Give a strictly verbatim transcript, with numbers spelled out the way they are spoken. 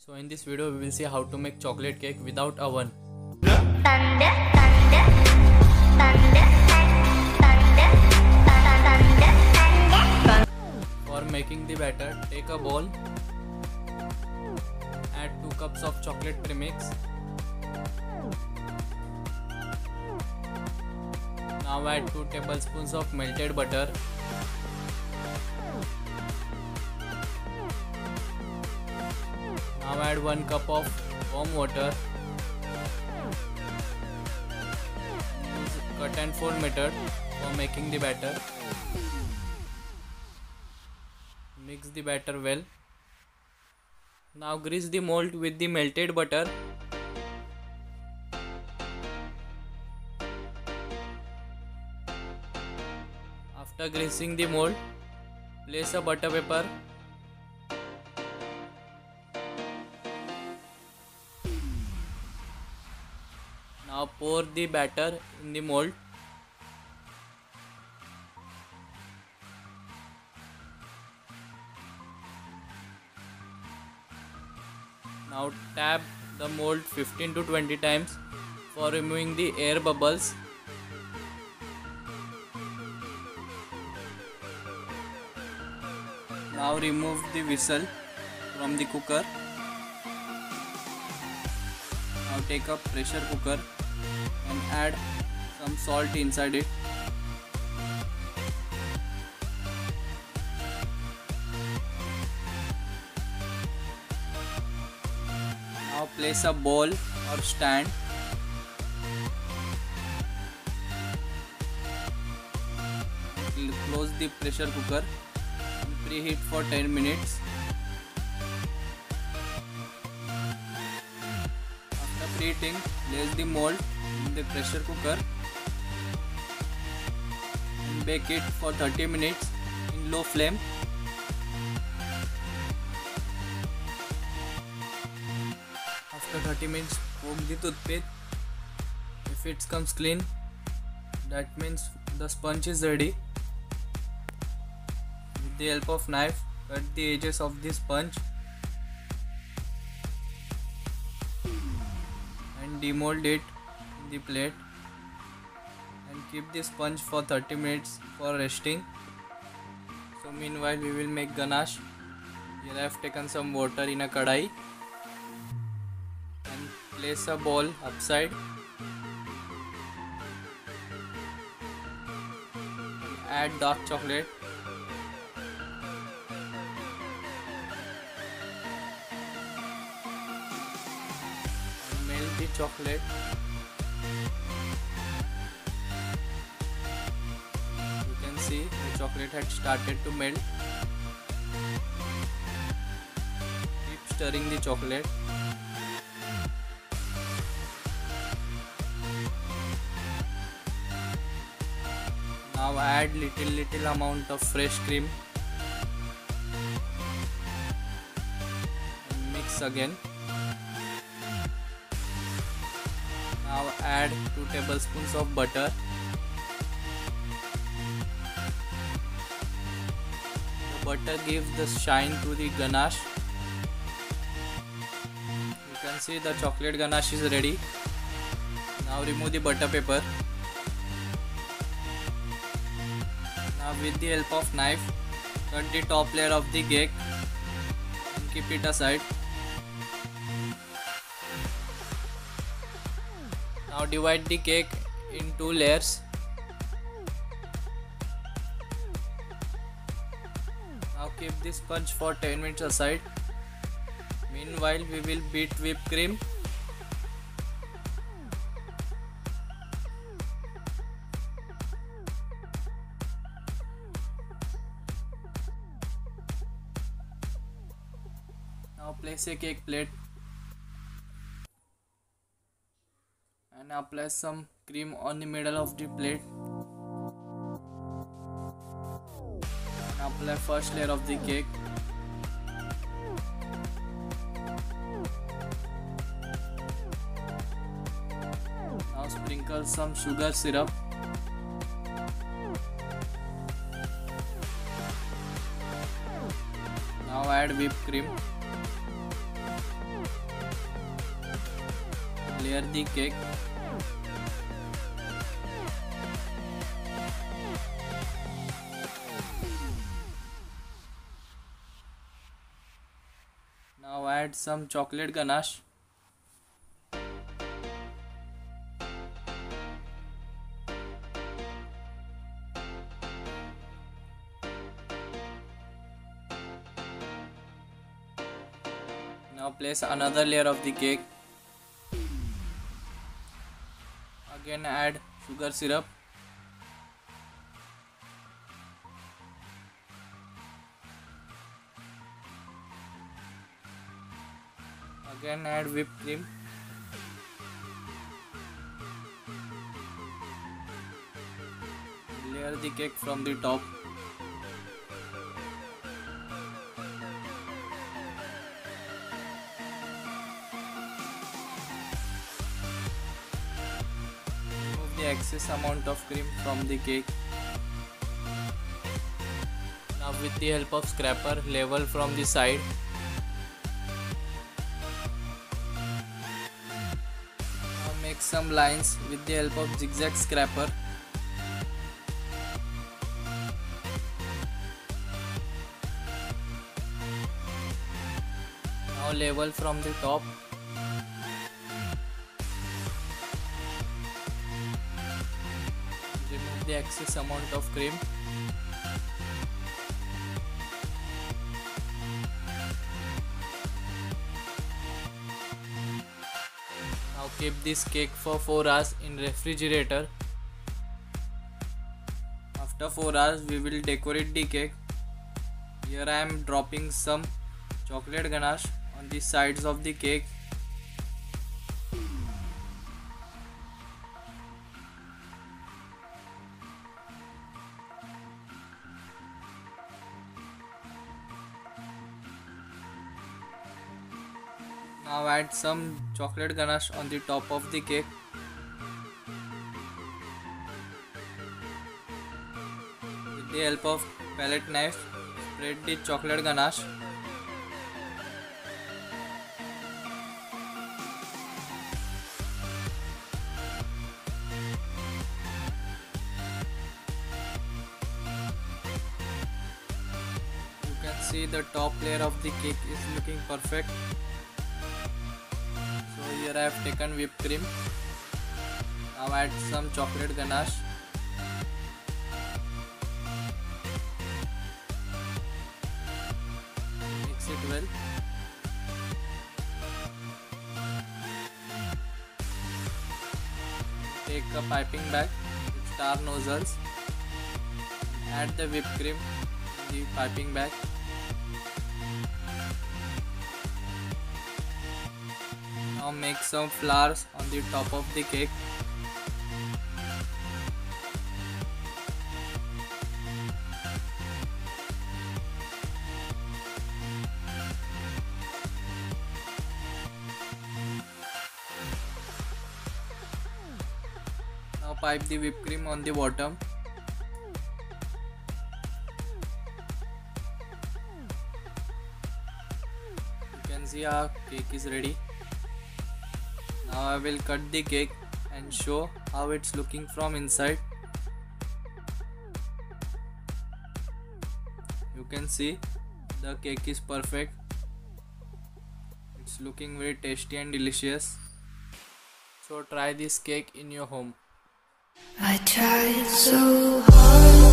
So in this video we will see how to make chocolate cake without oven. Thunder, thunder, thunder, thunder, thunder, thunder. For making the batter, take a bowl, add two cups of chocolate premix. Now add two tablespoons of melted butter. Now add one cup of warm water. Use cut and fold method for making the batter. Mix the batter well. Now grease the mold with the melted butter. After greasing the mold, place a butter paper. Now pour the batter in the mold. Now tap the mold fifteen to twenty times for removing the air bubbles. Now remove the whistle from the cooker. Now take a pressure cooker and add some salt inside it. Now place a bowl or stand. Close the pressure cooker and preheat for ten minutes. After preheating, place the mold in the pressure cooker and bake it for thirty minutes in low flame. After thirty minutes, poke the toothpick. If it comes clean, that means the sponge is ready. With the help of knife, cut the edges of the sponge and demold it in the plate and keep the sponge for thirty minutes for resting. So meanwhile we will make ganache. Here I have taken some water in a kadai and place a bowl upside. Add dark chocolate. Melt the chocolate. You can see the chocolate had started to melt. Keep stirring the chocolate. Now add little little amount of fresh cream and mix again. Now add two tablespoons of butter. The butter gives the shine to the ganache. You can see the chocolate ganache is ready. Now remove the butter paper. Now with the help of knife, cut the top layer of the cake and keep it aside. Now divide the cake in two layers. Now keep the sponge for ten minutes aside. Meanwhile we will beat whipped cream. Now place a cake plate and apply some cream on the middle of the plate and apply first layer of the cake. Now sprinkle some sugar syrup. Now add whipped cream. Layer the cake. Now add some chocolate ganache. Now place another layer of the cake. Again add sugar syrup. Again add whipped cream. Layer the cake from the top. Remove the excess amount of cream from the cake. Now with the help of scraper, level from the side. Now make some lines with the help of zigzag scraper. Now level from the top. Remove the excess amount of cream. Now keep this cake for four hours in refrigerator. After four hours we will decorate the cake. Here I am dropping some chocolate ganache on the sides of the cake. Now add some chocolate ganache on the top of the cake. With the help of palette knife, spread the chocolate ganache. You can see the top layer of the cake is looking perfect. So here I have taken whipped cream. Now add some chocolate ganache. Mix it well. Take a piping bag with star nozzles. Add the whipped cream in the piping bag. Now make some flowers on the top of the cake. Now pipe the whipped cream on the bottom. You can see our cake is ready. Now I will cut the cake and show how it's looking from inside. You can see the cake is perfect. It's looking very tasty and delicious. So try this cake in your home. I tried so hard.